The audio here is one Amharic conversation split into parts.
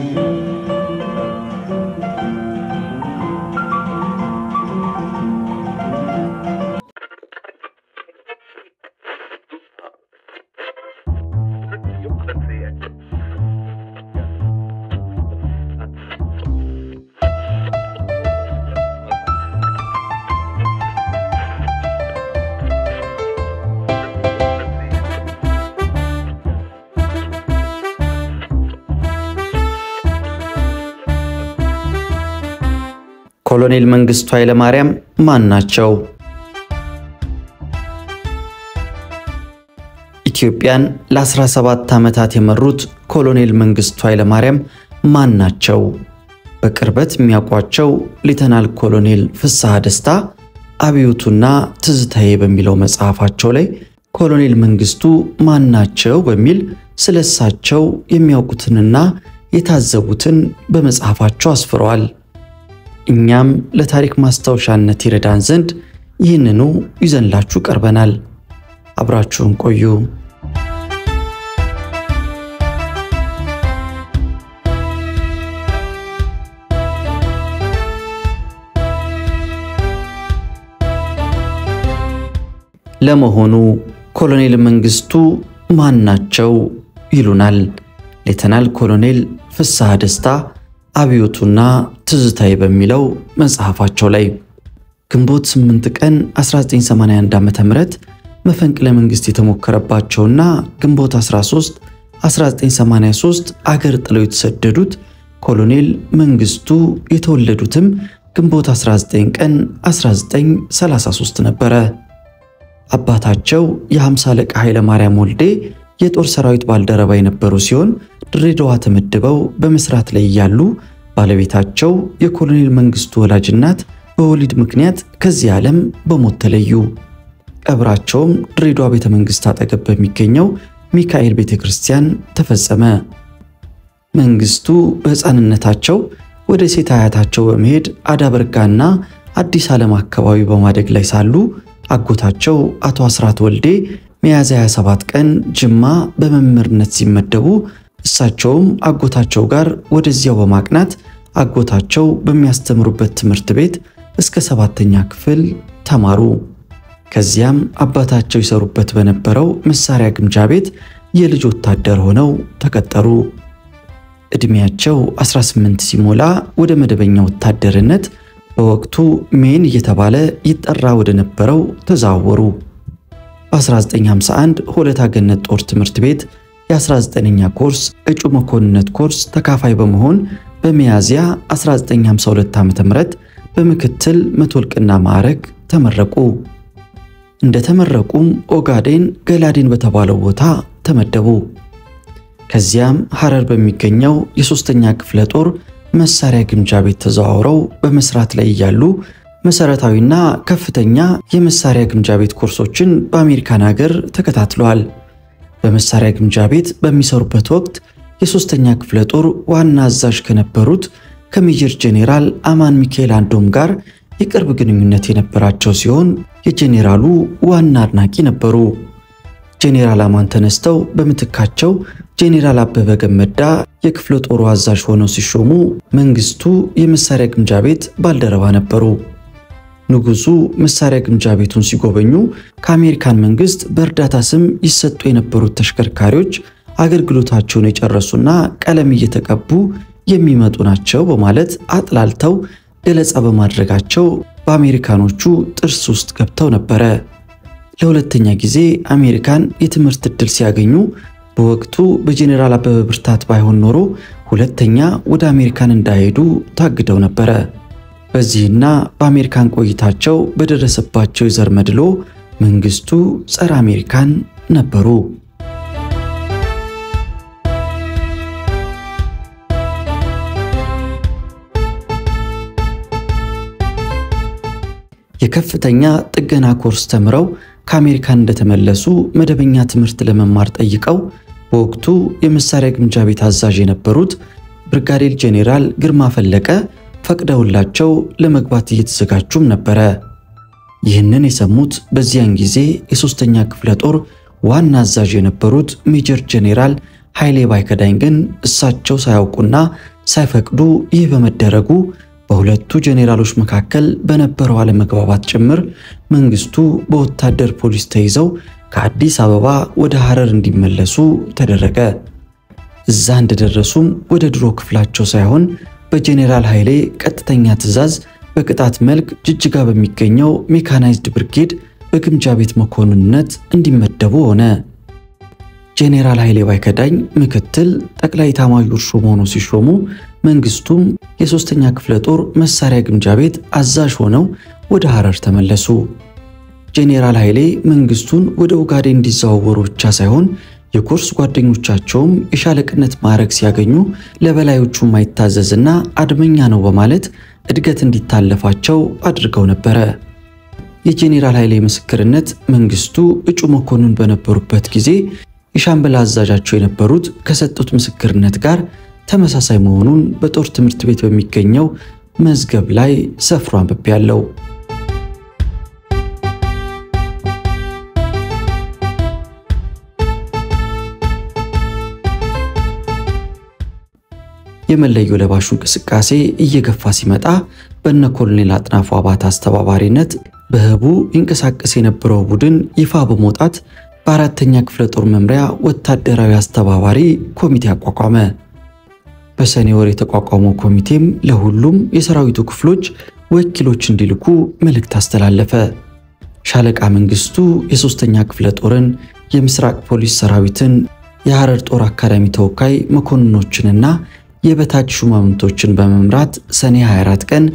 ኮሎኔል መንግስቱ ኃይለማርያም ማን ናቸው? ኢትዮጵያን ለ17 ዓመታት የመሩት ኮሎኔል መንግስቱ ኃይለማርያም ማን ናቸው? በቅርበት የሚያውቋቸው ሌተናል ኮሎኔል ፍስሐ ደስታ አብዮቱና ትዝታዬ በሚለው መጽሐፋቸው ላይ ኮሎኔል መንግስቱ ማን ናቸው በሚል ስለሳቸው የሚያውቁትንና የታዘቡትን በመጽሐፋቸው አስፍረዋል። እኛም ለታሪክ ማስታወሻነት ይረዳን ዘንድ ይህንኑ ይዘንላችሁ ቀርበናል። አብራችሁን ቆዩ። ለመሆኑ ኮሎኔል መንግስቱ ማን ናቸው ይሉናል ሌተናል ኮሎኔል ፍስሐ ደስታ አብዮቱና ትዝታዬ በሚለው መጽሐፋቸው ላይ። ግንቦት 8 ቀን 1981 ዓ.ም መፈንቅለ መንግስት የተሞከረባቸውና ግንቦት 13 1983 አገር ጥለው የተሰደዱት ኮሎኔል መንግስቱ የተወለዱትም ግንቦት 19 ቀን 1933 ነበረ። አባታቸው የ50 አለቃ ኃይለ ማርያም ወልዴ የጦር ሰራዊት ባልደረባ የነበሩ ሲሆን ድሬዳዋ ተመድበው በመስራት ላይ ያሉ ባለቤታቸው የኮሎኔል መንግስቱ ወላጅ እናት በወሊድ ምክንያት ከዚህ ዓለም በሞት ተለዩ። ቀብራቸውም ድሬዳዋ ቤተ መንግስት አጠገብ በሚገኘው ሚካኤል ቤተክርስቲያን ተፈጸመ። መንግስቱ በሕፃንነታቸው ወደ ሴት አያታቸው በመሄድ አዳበርጋና አዲስ ዓለም አካባቢ በማደግ ላይ ሳሉ አጎታቸው አቶ አስራት ወልዴ ሚያዝያ 27 ቀን ጅማ በመምህርነት ሲመደቡ እሳቸውም አጎታቸው ጋር ወደዚያው በማቅናት አጎታቸው በሚያስተምሩበት ትምህርት ቤት እስከ 7ኛ ክፍል ተማሩ። ከዚያም አባታቸው ይሰሩበት በነበረው መሳሪያ ግምጃ ቤት የልጅ ወታደር ሆነው ተቀጠሩ። እድሜያቸው 18 ሲሞላ ወደ መደበኛ ወታደርነት በወቅቱ ሜን እየተባለ ይጠራ ወደ ነበረው ተዛወሩ። በ1951 ሆለታ ገነት ጦር ትምህርት ቤት የ19ኛ ኮርስ እጩ መኮንነት ኮርስ ተካፋይ በመሆን በሚያዝያ 1952 ዓ.ም በምክትል መቶልቅና ማዕረግ ተመረቁ። እንደተመረቁም ኦጋዴን ገላዴን በተባለው ቦታ ተመደቡ። ከዚያም ሐረር በሚገኘው የ3ኛ ክፍለ ጦር መሳሪያ ግምጃ ቤት ተዘዋውረው በመስራት ላይ ያሉ መሰረታዊና ከፍተኛ የመሳሪያ ግምጃ ቤት ኮርሶችን በአሜሪካን ሀገር ተከታትለዋል። በመሳሪያ ግምጃ ቤት በሚሰሩበት ወቅት የ3ኛ ክፍለ ጦር ዋና አዛዥ ከነበሩት ከሜጀር ጄኔራል አማን ሚካኤል አንዶም ጋር የቅርብ ግንኙነት የነበራቸው ሲሆን የጄኔራሉ ዋና አድናቂ ነበሩ። ጄኔራል አማን ተነስተው በመትካቸው ጄኔራል አበበ ገመዳ የክፍለ ጦሩ አዛዥ ሆነው ሲሾሙ መንግስቱ የመሳሪያ ግምጃ ቤት ባልደረባ ነበሩ። ንጉሱ መሳሪያ ግምጃ ቤቱን ሲጎበኙ ከአሜሪካን መንግስት በእርዳታ ስም ይሰጡ የነበሩት ተሽከርካሪዎች አገልግሎታቸውን የጨረሱና ቀለም እየተቀቡ የሚመጡ ናቸው በማለት አጥላልተው ገለጻ በማድረጋቸው በአሜሪካኖቹ ጥርስ ውስጥ ገብተው ነበረ። ለሁለተኛ ጊዜ አሜሪካን የትምህርት ዕድል ሲያገኙ በወቅቱ በጄኔራል አበበ ብርታት ባይሆን ኖሮ ሁለተኛ ወደ አሜሪካን እንዳይሄዱ ታግደው ነበረ። በዚህና በአሜሪካን ቆይታቸው በደረሰባቸው የዘር መድሎ መንግስቱ ጸረ አሜሪካን ነበሩ። የከፍተኛ ጥገና ኮርስ ተምረው ከአሜሪካን እንደተመለሱ መደበኛ ትምህርት ለመማር ጠይቀው በወቅቱ የመሳሪያ ግምጃ ቤት አዛዥ የነበሩት ብርጋዴር ጄኔራል ግርማ ፈለቀ ፈቅደውላቸው ለመግባት እየተዘጋጁም ነበረ። ይህንን የሰሙት በዚያን ጊዜ የ3ኛ ክፍለ ጦር ዋና አዛዥ የነበሩት ሜጀር ጄኔራል ኃይሌ ባይከዳኝ ግን እሳቸው ሳያውቁና ሳይፈቅዱ ይህ በመደረጉ በሁለቱ ጄኔራሎች መካከል በነበረው አለመግባባት ጭምር መንግስቱ በወታደር ፖሊስ ተይዘው ከአዲስ አበባ ወደ ሐረር እንዲመለሱ ተደረገ። እዛ እንደደረሱም ወደ ድሮ ክፍላቸው ሳይሆን በጄኔራል ኃይሌ ቀጥተኛ ትዕዛዝ በቅጣት መልክ ጅጅጋ በሚገኘው ሜካናይዝድ ብርጌድ በግምጃ ቤት መኮንንነት እንዲመደቡ ሆነ። ጄኔራል ኃይሌ ባይከዳኝ ምክትል ጠቅላይ ኤታማዦር ሹም ሆነው ሲሾሙ መንግስቱም የ3ኛ ክፍለ ጦር መሳሪያ ግምጃ ቤት አዛዥ ሆነው ወደ ሐረር ተመለሱ። ጄኔራል ኃይሌ መንግስቱን ወደ ኡጋዴን እንዲዘዋወሩ ብቻ ሳይሆን የኮርስ ጓደኞቻቸውም የሻለቅነት ማዕረግ ሲያገኙ ለበላዮቹ ማይታዘዝና አድመኛ ነው በማለት እድገት እንዲታለፋቸው አድርገው ነበር። የጄኔራል ኃይሌ ምስክርነት መንግስቱ እጩ መኮንን በነበሩበት ጊዜ የሻምበል አዛዣቸው የነበሩት ከሰጡት ምስክርነት ጋር ተመሳሳይ መሆኑን በጦር ትምህርት ቤት በሚገኘው መዝገብ ላይ ሰፍሮ አንብቤያለሁ። የመለዮ ለባሹ እንቅስቃሴ እየገፋ ሲመጣ በእነ ኮሎኔል አጥናፉ አባተ አስተባባሪነት በህቡ ይንቀሳቀስ የነበረው ቡድን ይፋ በመውጣት በአራተኛ ክፍለ ጦር መምሪያ ወታደራዊ አስተባባሪ ኮሚቴ አቋቋመ። በሰኔ ወር የተቋቋመው ኮሚቴም ለሁሉም የሰራዊቱ ክፍሎች ወኪሎች እንዲልኩ መልእክት አስተላለፈ። ሻለቃ መንግስቱ የ3ኛ ክፍለ ጦርን፣ የምስራቅ ፖሊስ ሰራዊትን፣ የሐረር ጦር አካዳሚ ተወካይ መኮንኖችንና የበታች ሹማምንቶችን በመምራት ሰኔ 24 ቀን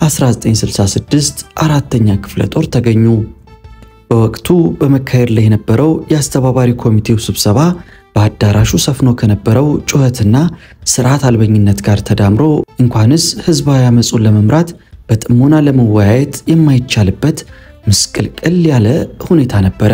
1966 አራተኛ ክፍለ ጦር ተገኙ። በወቅቱ በመካሄድ ላይ የነበረው የአስተባባሪ ኮሚቴው ስብሰባ በአዳራሹ ሰፍኖ ከነበረው ጩኸትና ስርዓት አልበኝነት ጋር ተዳምሮ እንኳንስ ህዝባዊ አመጹን ለመምራት በጥሞና ለመወያየት የማይቻልበት ምስቅልቅል ያለ ሁኔታ ነበር።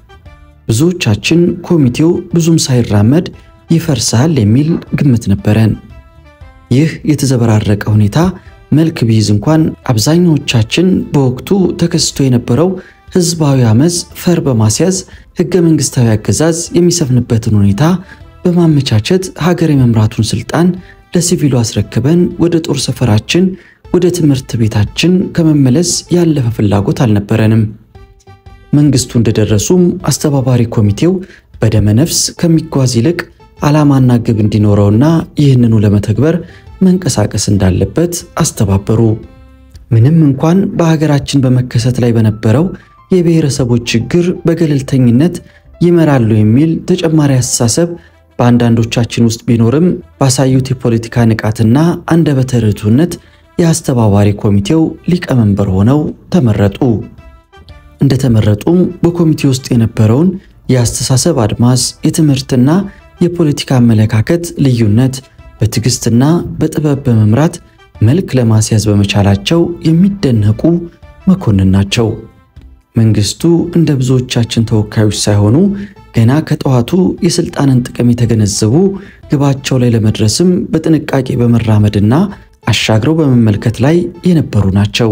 ብዙዎቻችን ኮሚቴው ብዙም ሳይራመድ ይፈርሳል የሚል ግምት ነበረን። ይህ የተዘበራረቀ ሁኔታ መልክ ቢይዝ እንኳን አብዛኞቻችን በወቅቱ ተከስቶ የነበረው ህዝባዊ አመጽ ፈር በማስያዝ ህገ መንግስታዊ አገዛዝ የሚሰፍንበትን ሁኔታ በማመቻቸት ሀገር የመምራቱን ስልጣን ለሲቪሉ አስረክበን ወደ ጦር ሰፈራችን ወደ ትምህርት ቤታችን ከመመለስ ያለፈ ፍላጎት አልነበረንም። መንግስቱ እንደደረሱም አስተባባሪ ኮሚቴው በደመ ነፍስ ከሚጓዝ ይልቅ ዓላማና ግብ እንዲኖረውና ይህንኑ ለመተግበር መንቀሳቀስ እንዳለበት አስተባበሩ። ምንም እንኳን በሀገራችን በመከሰት ላይ በነበረው የብሔረሰቦች ችግር በገለልተኝነት ይመራሉ የሚል ተጨማሪ አስተሳሰብ በአንዳንዶቻችን ውስጥ ቢኖርም ባሳዩት የፖለቲካ ንቃትና አንደበተ ርቱዕነት የአስተባባሪ ኮሚቴው ሊቀመንበር ሆነው ተመረጡ። እንደተመረጡም በኮሚቴው ውስጥ የነበረውን የአስተሳሰብ አድማስ፣ የትምህርትና የፖለቲካ አመለካከት ልዩነት በትዕግስትና በጥበብ በመምራት መልክ ለማስያዝ በመቻላቸው የሚደነቁ መኮንን ናቸው። መንግስቱ እንደ ብዙዎቻችን ተወካዮች ሳይሆኑ ገና ከጠዋቱ የስልጣንን ጥቅም የተገነዘቡ ግባቸው ላይ ለመድረስም በጥንቃቄ በመራመድና አሻግረው በመመልከት ላይ የነበሩ ናቸው።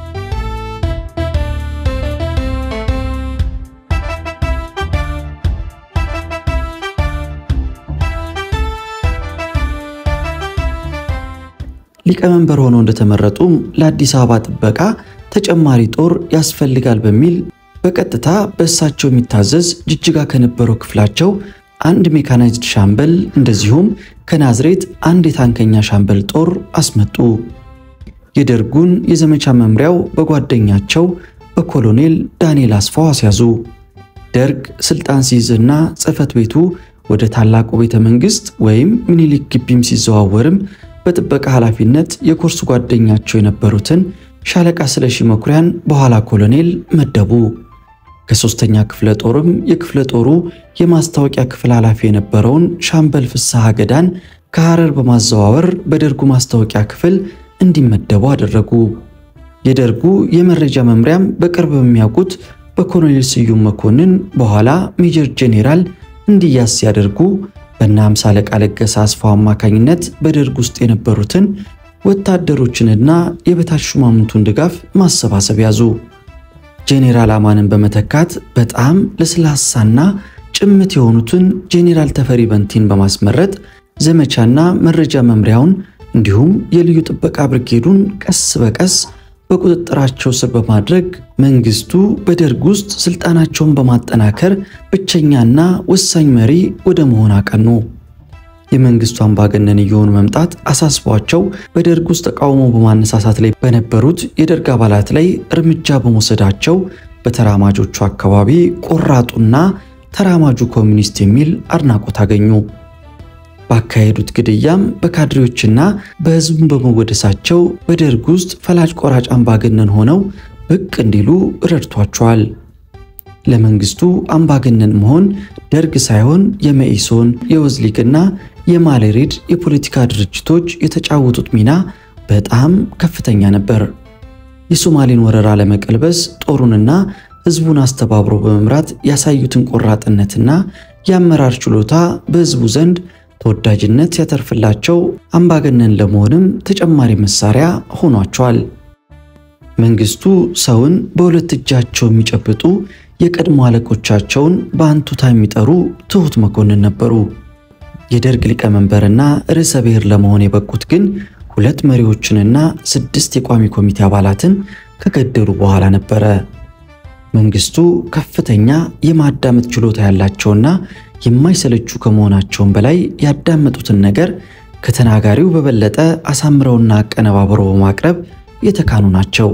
ሊቀመንበር ሆነው እንደተመረጡም ለአዲስ አበባ ጥበቃ ተጨማሪ ጦር ያስፈልጋል በሚል በቀጥታ በእሳቸው የሚታዘዝ ጅጅጋ ከነበረው ክፍላቸው አንድ ሜካናይዝድ ሻምበል እንደዚሁም ከናዝሬት አንድ የታንከኛ ሻምበል ጦር አስመጡ። የደርጉን የዘመቻ መምሪያው በጓደኛቸው በኮሎኔል ዳንኤል አስፋው አስያዙ። ደርግ ስልጣን ሲይዝና ጽሕፈት ቤቱ ወደ ታላቁ ቤተ መንግስት ወይም ምኒልክ ግቢም ሲዘዋወርም በጥበቃ ኃላፊነት የኮርስ ጓደኛቸው የነበሩትን ሻለቃ ስለሺ መኩሪያን በኋላ ኮሎኔል መደቡ። ከ3ኛ ክፍለ ጦርም የክፍለ ጦሩ የማስታወቂያ ክፍል ኃላፊ የነበረውን ሻምበል ፍስሐ ገዳን ከሐረር በማዘዋወር በደርጉ ማስታወቂያ ክፍል እንዲመደቡ አደረጉ። የደርጉ የመረጃ መምሪያም በቅርብ በሚያውቁት በኮሎኔል ስዩም መኮንን በኋላ ሜጀር ጄኔራል እንዲያስ ያደርጉ በእነ 50 አለቃ ለገሰ አስፋው አማካኝነት በደርግ ውስጥ የነበሩትን ወታደሮችንና የበታች ሹማምንቱን ድጋፍ ማሰባሰብ ያዙ። ጄኔራል አማንን በመተካት በጣም ለስላሳና ጭምት የሆኑትን ጄኔራል ተፈሪ በንቲን በማስመረጥ ዘመቻና መረጃ መምሪያውን እንዲሁም የልዩ ጥበቃ ብርጌዱን ቀስ በቀስ በቁጥጥራቸው ስር በማድረግ መንግስቱ በደርግ ውስጥ ስልጣናቸውን በማጠናከር ብቸኛና ወሳኝ መሪ ወደ መሆን አቀኑ። የመንግስቱ አምባገነን የሆኑ መምጣት አሳስቧቸው በደርግ ውስጥ ተቃውሞ በማነሳሳት ላይ በነበሩት የደርግ አባላት ላይ እርምጃ በመውሰዳቸው በተራማጆቹ አካባቢ ቆራጡና ተራማጁ ኮሚኒስት የሚል አድናቆት አገኙ። ባካሄዱት ግድያም በካድሬዎችና በህዝብ በመወደሳቸው በደርግ ውስጥ ፈላጭ ቆራጭ አምባገነን ሆነው ብቅ እንዲሉ ረድቷቸዋል። ለመንግስቱ አምባገነን መሆን ደርግ ሳይሆን የመኢሶን፣ የወዝሊግና የማሌሪድ የፖለቲካ ድርጅቶች የተጫወቱት ሚና በጣም ከፍተኛ ነበር። የሶማሌን ወረራ ለመቀልበስ ጦሩንና ህዝቡን አስተባብሮ በመምራት ያሳዩትን ቆራጥነትና የአመራር ችሎታ በህዝቡ ዘንድ ተወዳጅነት ያተርፍላቸው አምባገነን ለመሆንም ተጨማሪ መሳሪያ ሆኗቸዋል። መንግስቱ ሰውን በሁለት እጃቸው የሚጨብጡ የቀድሞ አለቆቻቸውን በአንቱታ የሚጠሩ ትሁት መኮንን ነበሩ። የደርግ ሊቀመንበርና ርዕሰ ብሔር ለመሆን የበቁት ግን 2 መሪዎችንና 6 የቋሚ ኮሚቴ አባላትን ከገደሉ በኋላ ነበረ። መንግስቱ ከፍተኛ የማዳመጥ ችሎታ ያላቸውና የማይሰለቹ ከመሆናቸውም በላይ ያዳመጡትን ነገር ከተናጋሪው በበለጠ አሳምረውና አቀነባብረው በማቅረብ የተካኑ ናቸው።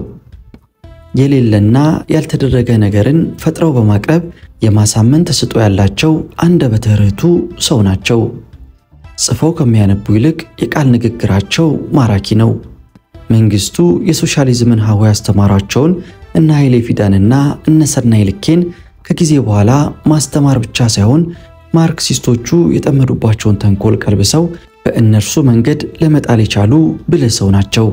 የሌለና ያልተደረገ ነገርን ፈጥረው በማቅረብ የማሳመን ተሰጥኦ ያላቸው አንደበተ ርቱዕ ሰው ናቸው። ጽፈው ከሚያነቡ ይልቅ የቃል ንግግራቸው ማራኪ ነው። መንግስቱ የሶሻሊዝምን ሀሁ ያስተማሯቸውን እነ ኃይሌ ፊዳንና እነ ሰናይ ልኬን ከጊዜ በኋላ ማስተማር ብቻ ሳይሆን ማርክሲስቶቹ የጠመዱባቸውን ተንኮል ቀልብሰው በእነርሱ መንገድ ለመጣል የቻሉ ብልህ ሰው ናቸው።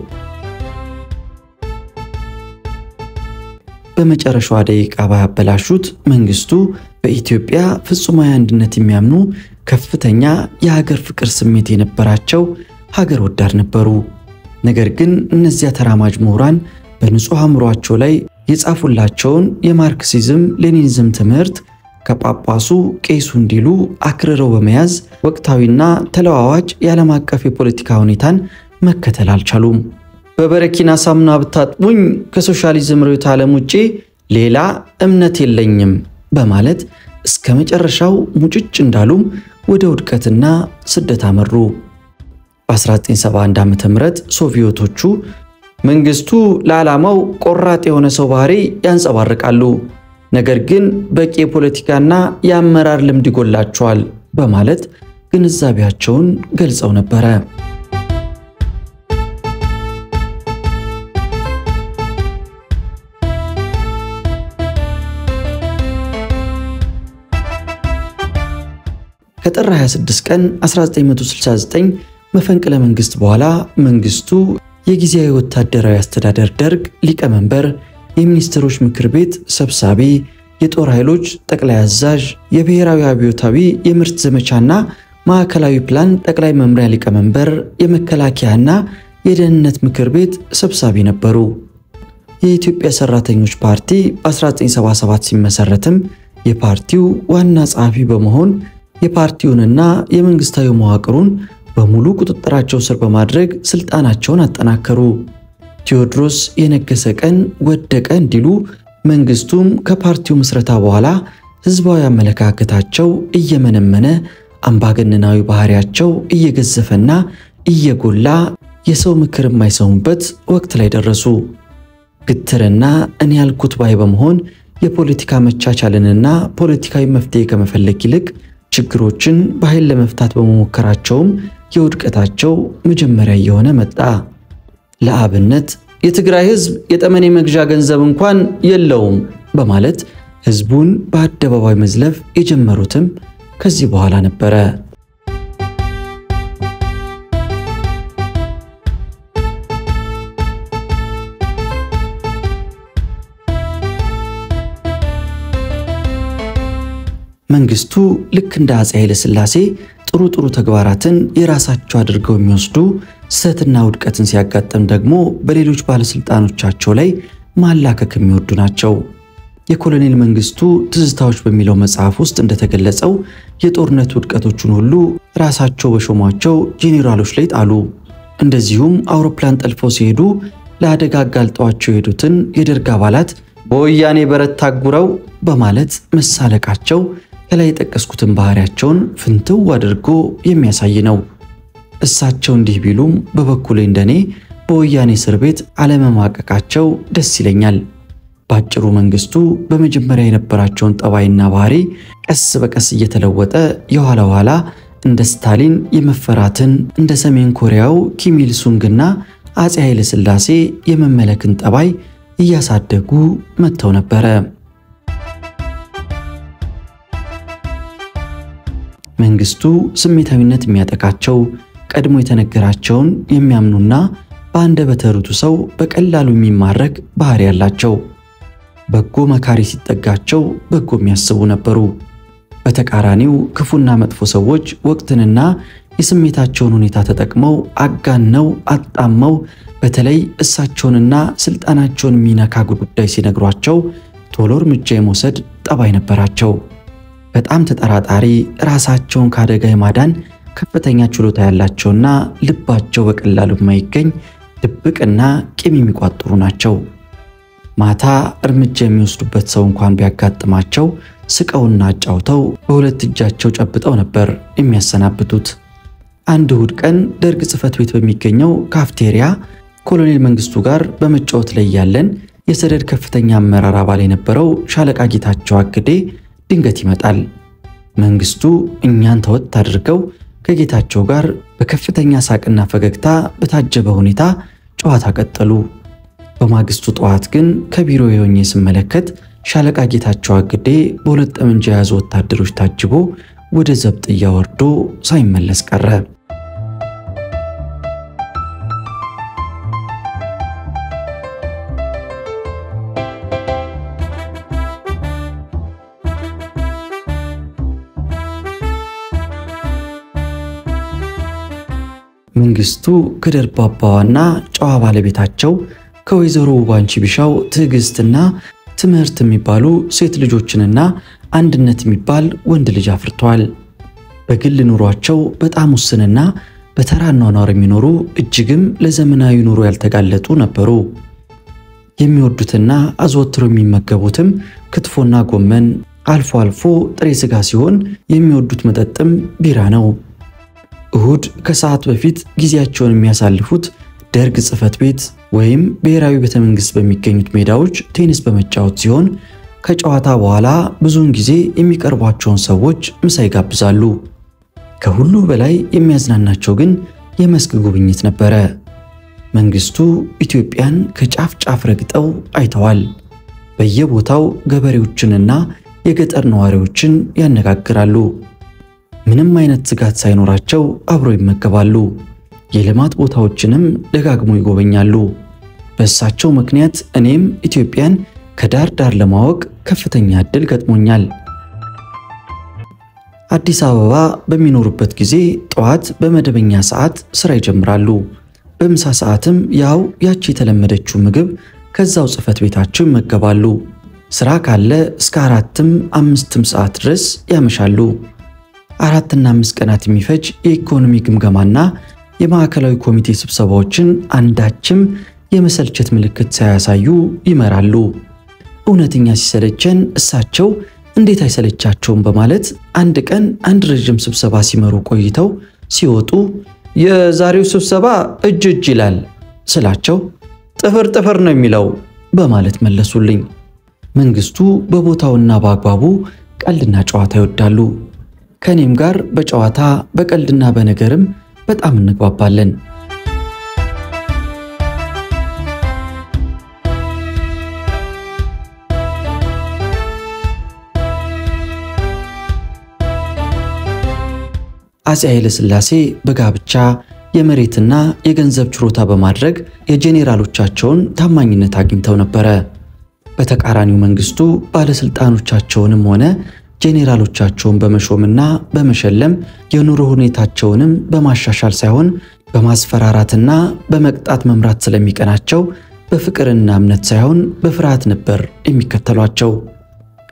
በመጨረሻው ደቂቃ ባያበላሹት መንግስቱ በኢትዮጵያ ፍጹማዊ አንድነት የሚያምኑ ከፍተኛ የሀገር ፍቅር ስሜት የነበራቸው ሀገር ወዳድ ነበሩ። ነገር ግን እነዚያ ተራማጅ ምሁራን በንጹህ አእምሮአቸው ላይ የጻፉላቸውን የማርክሲዝም ሌኒኒዝም ትምህርት ከጳጳሱ ቄሱ እንዲሉ አክርረው በመያዝ ወቅታዊና ተለዋዋጭ የዓለም አቀፍ የፖለቲካ ሁኔታን መከተል አልቻሉም። በበረኪና ሳሙና ብታጥሙኝ ከሶሻሊዝም ርዕዮተ ዓለም ውጪ ሌላ እምነት የለኝም በማለት እስከ መጨረሻው ሙጭጭ እንዳሉም ወደ ውድቀትና ስደት አመሩ። በ1971 ዓ.ም ሶቪየቶቹ መንግስቱ ለዓላማው ቆራጥ የሆነ ሰው ባህሪ ያንጸባርቃሉ፣ ነገር ግን በቂ ፖለቲካና የአመራር ልምድ ይጎላቸዋል በማለት ግንዛቤያቸውን ገልጸው ነበር። ከጥር 26 ቀን 1969 መፈንቅለ መንግስት በኋላ መንግስቱ የጊዜያዊ ወታደራዊ አስተዳደር ደርግ ሊቀመንበር፣ የሚኒስትሮች ምክር ቤት ሰብሳቢ፣ የጦር ኃይሎች ጠቅላይ አዛዥ፣ የብሔራዊ አብዮታዊ የምርት ዘመቻና ማዕከላዊ ፕላን ጠቅላይ መምሪያ ሊቀመንበር፣ የመከላከያና የደህንነት ምክር ቤት ሰብሳቢ ነበሩ። የኢትዮጵያ ሰራተኞች ፓርቲ በ1977 ሲመሰረትም የፓርቲው ዋና ጸሐፊ በመሆን የፓርቲውንና የመንግስታዊ መዋቅሩን በሙሉ ቁጥጥራቸው ስር በማድረግ ስልጣናቸውን አጠናከሩ። ቴዎድሮስ የነገሰ ቀን ወደቀ እንዲሉ መንግስቱም ከፓርቲው ምስረታ በኋላ ህዝባዊ አመለካከታቸው እየመነመነ አምባገነናዊ ባህሪያቸው እየገዘፈና እየጎላ የሰው ምክር የማይሰሙበት ወቅት ላይ ደረሱ። ግትርና እኔ ያልኩት ባይ በመሆን የፖለቲካ መቻቻልንና ፖለቲካዊ መፍትሄ ከመፈለግ ይልቅ ችግሮችን በኃይል ለመፍታት በመሞከራቸውም የውድቀታቸው መጀመሪያ እየሆነ መጣ። ለአብነት የትግራይ ህዝብ የጠመኔ መግዣ ገንዘብ እንኳን የለውም በማለት ህዝቡን በአደባባይ መዝለፍ የጀመሩትም ከዚህ በኋላ ነበረ። መንግስቱ ልክ እንደ አፄ ኃይለ ሥላሴ ጥሩ ተግባራትን የራሳቸው አድርገው የሚወስዱ ስህተትና ውድቀትን ሲያጋጥም ደግሞ በሌሎች ባለስልጣኖቻቸው ላይ ማላከክ የሚወዱ ናቸው። የኮሎኔል መንግስቱ ትዝታዎች በሚለው መጽሐፍ ውስጥ እንደተገለጸው የጦርነት ውድቀቶችን ሁሉ ራሳቸው በሾሟቸው ጄኔራሎች ላይ ጣሉ። እንደዚሁም አውሮፕላን ጠልፈው ሲሄዱ ለአደጋ አጋልጠዋቸው የሄዱትን የደርግ አባላት በወያኔ በረት ታጉረው በማለት መሳለቃቸው ከላይ የጠቀስኩትን ባህሪያቸውን ፍንትው አድርጎ የሚያሳይ ነው። እሳቸው እንዲህ ቢሉም በበኩሌ እንደኔ በወያኔ እስር ቤት አለመማቀቃቸው ደስ ይለኛል። ባጭሩ መንግስቱ በመጀመሪያ የነበራቸውን ጠባይና ባህሪ ቀስ በቀስ እየተለወጠ የኋላ ኋላ እንደ ስታሊን የመፈራትን እንደ ሰሜን ኮሪያው ኪም ኢል ሱንግና አፄ ኃይለ ሥላሴ የመመለክን ጠባይ እያሳደጉ መጥተው ነበር። መንግስቱ ስሜታዊነት የሚያጠቃቸው ቀድሞ የተነገራቸውን የሚያምኑና በአንደበተ ርቱዕ ሰው በቀላሉ የሚማረክ ባህሪ ያላቸው፣ በጎ መካሪ ሲጠጋቸው በጎ የሚያስቡ ነበሩ። በተቃራኒው ክፉና መጥፎ ሰዎች ወቅትንና የስሜታቸውን ሁኔታ ተጠቅመው አጋነው አጣመው በተለይ እሳቸውንና ስልጣናቸውን የሚነካ ጉዳይ ሲነግሯቸው ቶሎ እርምጃ የመውሰድ ጠባይ ነበራቸው። በጣም ተጠራጣሪ፣ ራሳቸውን ከአደጋ የማዳን ከፍተኛ ችሎታ ያላቸውና ልባቸው በቀላሉ የማይገኝ ድብቅና ቂም የሚቋጥሩ ናቸው። ማታ እርምጃ የሚወስዱበት ሰው እንኳን ቢያጋጥማቸው ስቀውና አጫውተው በሁለት እጃቸው ጨብጠው ነበር የሚያሰናብቱት። አንድ እሁድ ቀን ደርግ ጽሕፈት ቤት በሚገኘው ካፍቴሪያ ኮሎኔል መንግስቱ ጋር በመጫወት ላይ ያለን የሰደድ ከፍተኛ አመራር አባል የነበረው ሻለቃ ጌታቸው አግዴ ድንገት ይመጣል። መንግስቱ እኛን ተወት አድርገው ከጌታቸው ጋር በከፍተኛ ሳቅና ፈገግታ በታጀበ ሁኔታ ጨዋታ ቀጠሉ። በማግስቱ ጠዋት ግን ከቢሮ የሆኜ ስመለከት ሻለቃ ጌታቸው አግዴ በሁለት ጠመንጃ የያዙ ወታደሮች ታጅቦ ወደ ዘብጥያ ወርዶ ሳይመለስ ቀረ። መንግስቱ ከደርባባዋና ጨዋ ባለቤታቸው ከወይዘሮ ውባንቺ ቢሻው ትዕግስትና ትምህርት የሚባሉ ሴት ልጆችንና አንድነት የሚባል ወንድ ልጅ አፍርተዋል። በግል ኑሯቸው በጣም ውስንና በተራ ኗኗር የሚኖሩ እጅግም ለዘመናዊ ኑሮ ያልተጋለጡ ነበሩ። የሚወዱትና አዘወትረው የሚመገቡትም ክትፎና ጎመን፣ አልፎ አልፎ ጥሬ ስጋ ሲሆን የሚወዱት መጠጥም ቢራ ነው። እሁድ ከሰዓት በፊት ጊዜያቸውን የሚያሳልፉት ደርግ ጽሕፈት ቤት ወይም ብሔራዊ ቤተ መንግስት በሚገኙት ሜዳዎች ቴኒስ በመጫወት ሲሆን ከጨዋታ በኋላ ብዙውን ጊዜ የሚቀርቧቸውን ሰዎች ምሳ ይጋብዛሉ። ከሁሉ በላይ የሚያዝናናቸው ግን የመስክ ጉብኝት ነበረ። መንግስቱ ኢትዮጵያን ከጫፍ ጫፍ ረግጠው አይተዋል። በየቦታው ገበሬዎችንና የገጠር ነዋሪዎችን ያነጋግራሉ። ምንም አይነት ስጋት ሳይኖራቸው አብረው ይመገባሉ። የልማት ቦታዎችንም ደጋግሞ ይጎበኛሉ። በእሳቸው ምክንያት እኔም ኢትዮጵያን ከዳር ዳር ለማወቅ ከፍተኛ ዕድል ገጥሞኛል። አዲስ አበባ በሚኖሩበት ጊዜ ጠዋት በመደበኛ ሰዓት ስራ ይጀምራሉ። በምሳ ሰዓትም ያቺ የተለመደችው ምግብ ከዛው ጽሕፈት ቤታቸው ይመገባሉ። ስራ ካለ እስከ 4ም 5ም ሰዓት ድረስ ያመሻሉ። 4 እና 5 ቀናት የሚፈጅ የኢኮኖሚ ግምገማና የማዕከላዊ ኮሚቴ ስብሰባዎችን አንዳችም የመሰልቸት ምልክት ሳያሳዩ ይመራሉ። እውነተኛ ሲሰለቸን እሳቸው እንዴት አይሰለቻቸውም በማለት አንድ ቀን አንድ ረጅም ስብሰባ ሲመሩ ቆይተው ሲወጡ የዛሬው ስብሰባ እጅ ይላል ስላቸው ጥፍር ጥፍር ነው የሚለው በማለት መለሱልኝ። መንግስቱ በቦታውና በአግባቡ ቀልድና ጨዋታ ይወዳሉ። ከኔም ጋር በጨዋታ በቀልድና በነገርም በጣም እንግባባለን። አፄ ኃይለ ሥላሴ በጋብቻ የመሬትና የገንዘብ ችሮታ በማድረግ የጄኔራሎቻቸውን ታማኝነት አግኝተው ነበር። በተቃራኒው መንግስቱ ባለስልጣኖቻቸውንም ሆነ ጄኔራሎቻቸውን በመሾምና በመሸለም የኑሮ ሁኔታቸውንም በማሻሻል ሳይሆን በማስፈራራትና በመቅጣት መምራት ስለሚቀናቸው በፍቅርና እምነት ሳይሆን በፍርሃት ነበር የሚከተሏቸው።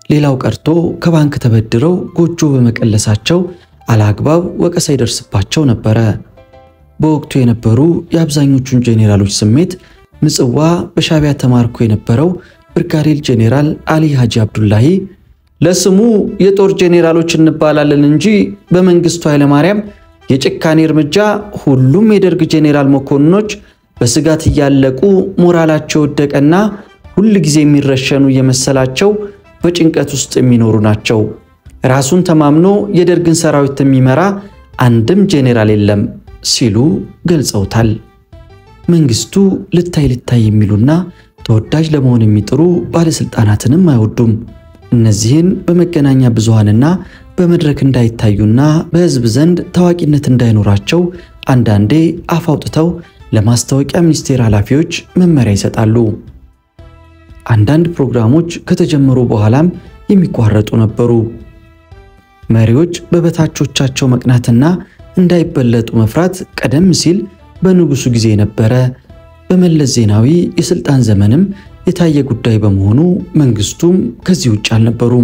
ሌላው ቀርቶ ከባንክ ተበድረው ጎጆ በመቀለሳቸው አላግባብ ወቀሳ ይደርስባቸው ነበር። በወቅቱ የነበሩ የአብዛኞቹን ጄኔራሎች ስሜት ምጽዋ በሻዕቢያ ተማርኮ የነበረው ብርጋዴር ጄኔራል አሊ ሐጂ አብዱላሂ ለስሙ የጦር ጄኔራሎች እንባላለን እንጂ በመንግስቱ ኃይለ ማርያም የጭካኔ እርምጃ ሁሉም የደርግ ጄኔራል መኮንኖች በስጋት ያለቁ ሞራላቸው ወደቀና ሁሉ ጊዜ የሚረሸኑ የመሰላቸው በጭንቀት ውስጥ የሚኖሩ ናቸው። ራሱን ተማምኖ የደርግን ሰራዊት የሚመራ አንድም ጄኔራል የለም ሲሉ ገልጸውታል። መንግስቱ ልታይ የሚሉና ተወዳጅ ለመሆን የሚጥሩ ባለስልጣናትንም አይወዱም። እነዚህን በመገናኛ ብዙሃንና በመድረክ እንዳይታዩና በህዝብ ዘንድ ታዋቂነት እንዳይኖራቸው አንዳንዴ አፍ አውጥተው ለማስታወቂያ ሚኒስቴር ኃላፊዎች መመሪያ ይሰጣሉ። አንዳንድ ፕሮግራሞች ከተጀመሩ በኋላም የሚቋረጡ ነበሩ። መሪዎች በበታቾቻቸው መቅናትና እንዳይበለጡ መፍራት ቀደም ሲል በንጉሱ ጊዜ ነበረ። በመለስ ዜናዊ የስልጣን ዘመንም የታየ ጉዳይ በመሆኑ መንግስቱም ከዚህ ውጭ አልነበሩም።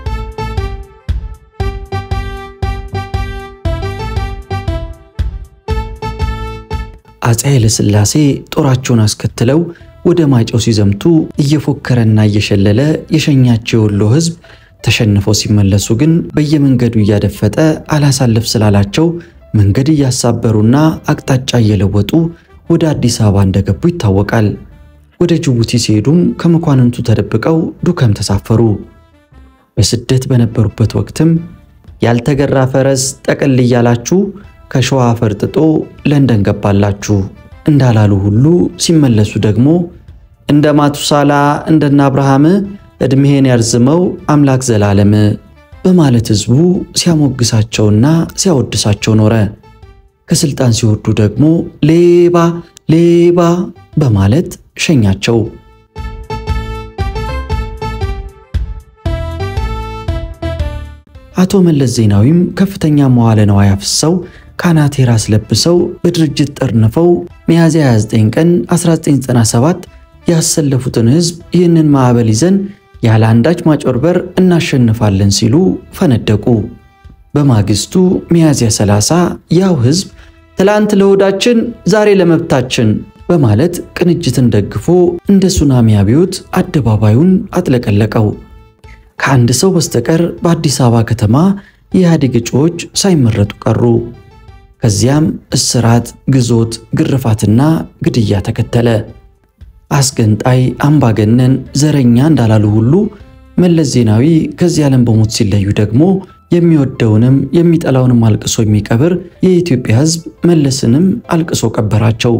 አፄ ኃይለ ሥላሴ ጦራቸውን አስከትለው ወደ ማይጨው ሲዘምቱ እየፎከረና እየሸለለ የሸኛቸው የወሎ ህዝብ ተሸንፈው ሲመለሱ ግን በየመንገዱ እያደፈጠ አላሳልፍ ስላላቸው መንገድ እያሳበሩና አቅጣጫ እየለወጡ ወደ አዲስ አበባ እንደገቡ ይታወቃል። ወደ ጅቡቲ ሲሄዱም ከመኳንንቱ ተደብቀው ዱከም ተሳፈሩ። በስደት በነበሩበት ወቅትም ያልተገራ ፈረስ ጠቅል እያላችሁ ከሸዋ ፈርጥጦ ለንደን ገባላችሁ እንዳላሉ ሁሉ ሲመለሱ ደግሞ እንደ ማቱሳላ እንደና አብርሃም እድሜን ያርዝመው አምላክ ዘላለም በማለት ህዝቡ ሲያሞግሳቸውና ሲያወድሳቸው ኖረ። ከስልጣን ሲወርዱ ደግሞ ሌባ ሌባ በማለት ሸኛቸው። አቶ መለስ ዜናዊም ከፍተኛ መዋለ ንዋይ አፍሰው ካናቴራ አስለብሰው በድርጅት ጠርንፈው ሚያዝያ 29 ቀን 1997 ያሰለፉትን ህዝብ ይህንን ማዕበል ይዘን ያለ አንዳች ማጭበርበር እናሸንፋለን ሲሉ ፈነደቁ። በማግስቱ ሚያዝያ 30 ያው ህዝብ ትላንት ለሆዳችን ዛሬ ለመብታችን በማለት ቅንጅትን ደግፎ እንደ ሱናሚ አብዮት አደባባዩን አጥለቀለቀው። ከአንድ ሰው በስተቀር በአዲስ አበባ ከተማ የኢህአዴግ እጩዎች ሳይመረጡ ቀሩ። ከዚያም እስራት፣ ግዞት፣ ግርፋትና ግድያ ተከተለ። አስገንጣይ፣ አምባገነን፣ ዘረኛ እንዳላሉ ሁሉ መለስ ዜናዊ ከዚህ ዓለም በሞት ሲለዩ ደግሞ የሚወደውንም የሚጠላውንም አልቅሶ የሚቀብር የኢትዮጵያ ህዝብ መለስንም አልቅሶ ቀበራቸው።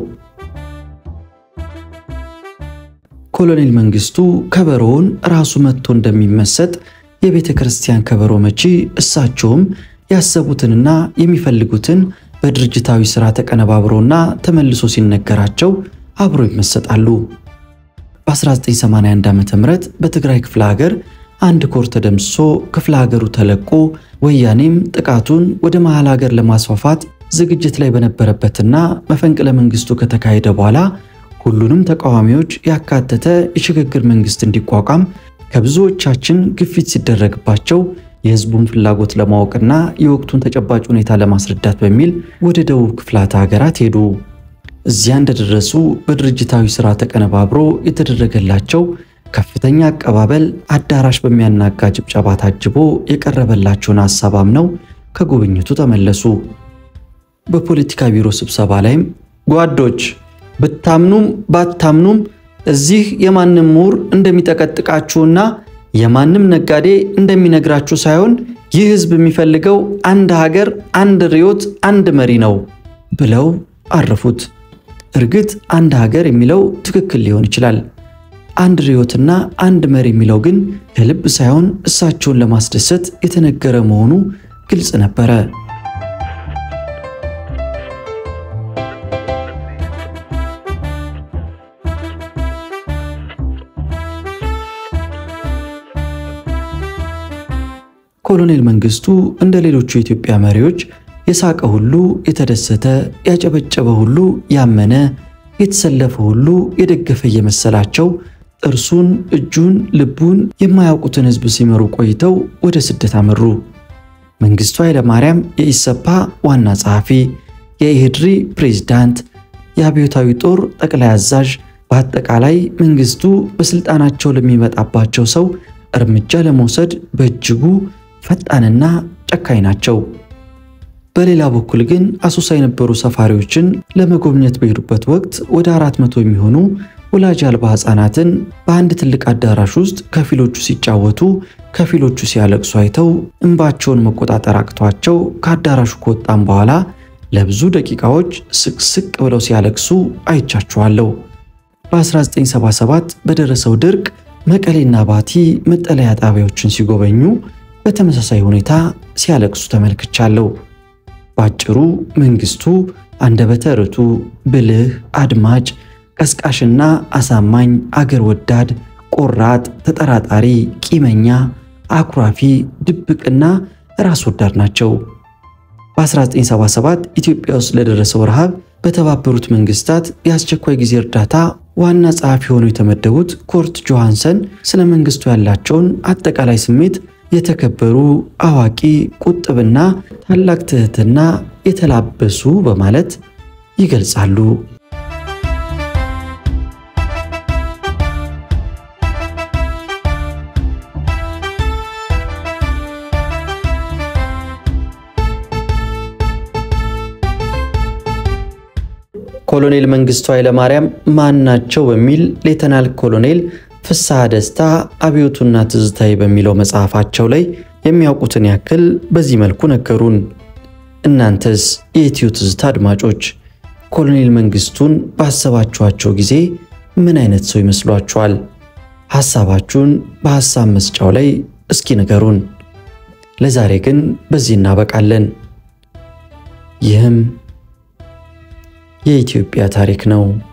ኮሎኔል መንግስቱ ከበሮውን ራሱ መጥቶ እንደሚመሰጥ የቤተ ክርስቲያን ከበሮ መቺ እሳቸውም ያሰቡትንና የሚፈልጉትን በድርጅታዊ ሥራ ተቀነባብሮና ተመልሶ ሲነገራቸው አብሮ ይመሰጣሉ። በ1981 ዓ.ም በትግራይ ክፍለ ሀገር አንድ ኮር ተደምስሶ ክፍለ ሀገሩ ተለቆ ወያኔም ጥቃቱን ወደ መሃል ሀገር ለማስፋፋት ዝግጅት ላይ በነበረበትና መፈንቅለ መንግስቱ ከተካሄደ በኋላ ሁሉንም ተቃዋሚዎች ያካተተ የሽግግር መንግስት እንዲቋቋም ከብዙዎቻችን ግፊት ሲደረግባቸው የህዝቡን ፍላጎት ለማወቅና የወቅቱን ተጨባጭ ሁኔታ ለማስረዳት በሚል ወደ ደቡብ ክፍላተ ሀገራት ሄዱ። እዚያ እንደደረሱ በድርጅታዊ ሥራ ተቀነባብሮ የተደረገላቸው ከፍተኛ አቀባበል አዳራሽ በሚያናጋ ጭብጨባ ታጅቦ የቀረበላቸውን ሐሳብ አምነው ከጉብኝቱ ተመለሱ። በፖለቲካ ቢሮ ስብሰባ ላይም ጓዶች ብታምኑም ባታምኑም እዚህ የማንም ምሁር እንደሚጠቀጥቃችሁና የማንም ነጋዴ እንደሚነግራችሁ ሳይሆን ይህ ህዝብ የሚፈልገው አንድ ሀገር፣ አንድ ርዕዮት፣ አንድ መሪ ነው ብለው አረፉት። እርግጥ አንድ ሀገር የሚለው ትክክል ሊሆን ይችላል። አንድ ርዕዮትና አንድ መሪ የሚለው ግን ከልብ ሳይሆን እሳቸውን ለማስደሰት የተነገረ መሆኑ ግልጽ ነበረ። ኮሎኔል መንግስቱ እንደ ሌሎቹ የኢትዮጵያ መሪዎች የሳቀ ሁሉ የተደሰተ፣ ያጨበጨበ ሁሉ ያመነ፣ የተሰለፈ ሁሉ የደገፈ የመሰላቸው ጥርሱን፣ እጁን፣ ልቡን የማያውቁትን ህዝብ ሲመሩ ቆይተው ወደ ስደት አመሩ። መንግስቱ ኃይለማርያም የኢሰፓ ዋና ጸሐፊ፣ የኢህድሪ ፕሬዝዳንት፣ የአብዮታዊ ጦር ጠቅላይ አዛዥ፣ በአጠቃላይ መንግስቱ በስልጣናቸው ለሚመጣባቸው ሰው እርምጃ ለመውሰድ በእጅጉ ፈጣንና ጨካኝ ናቸው። በሌላ በኩል ግን አሶሳ የነበሩ ሰፋሪዎችን ለመጎብኘት በሄዱበት ወቅት ወደ 400 የሚሆኑ ወላጅ አልባ ህፃናትን በአንድ ትልቅ አዳራሽ ውስጥ ከፊሎቹ ሲጫወቱ ከፊሎቹ ሲያለቅሱ አይተው እንባቸውን መቆጣጠር አቅቷቸው ከአዳራሹ ከወጣም በኋላ ለብዙ ደቂቃዎች ስቅስቅ ብለው ሲያለቅሱ አይቻቸዋለሁ። በ1977 በደረሰው ድርቅ መቀሌና ባቲ መጠለያ ጣቢያዎችን ሲጎበኙ በተመሳሳይ ሁኔታ ሲያለቅሱ ተመልክቻለሁ። ባጭሩ መንግስቱ አንደበተ ርቱዕ፣ ብልህ፣ አድማጭ፣ ቀስቃሽና አሳማኝ፣ አገር ወዳድ፣ ቆራጥ፣ ተጠራጣሪ፣ ቂመኛ፣ አኩራፊ፣ ድብቅና ራስ ወዳድ ናቸው። በ1977 ኢትዮጵያ ውስጥ ለደረሰው ረሃብ በተባበሩት መንግስታት የአስቸኳይ ጊዜ እርዳታ ዋና ጸሐፊ ሆነው የተመደቡት ኮርት ጆሃንሰን ስለ መንግስቱ ያላቸውን አጠቃላይ ስሜት የተከበሩ፣ አዋቂ፣ ቁጥብና ታላቅ ትህትና የተላበሱ በማለት ይገልጻሉ። ኮሎኔል መንግስቱ ኃይለማርያም ማን ናቸው በሚል ሌተናል ኮሎኔል ፍስሐ ደስታ አብዮቱና ትዝታዬ በሚለው መጽሐፋቸው ላይ የሚያውቁትን ያክል በዚህ መልኩ ነገሩን። እናንተስ የኢትዮ ትዝታ አድማጮች ኮሎኔል መንግስቱን ባሰባችኋቸው ጊዜ ምን አይነት ሰው ይመስሏችኋል? ሐሳባችሁን በሐሳብ መስጫው ላይ እስኪ ንገሩን። ለዛሬ ግን በዚህ እናበቃለን። ይህም የኢትዮጵያ ታሪክ ነው።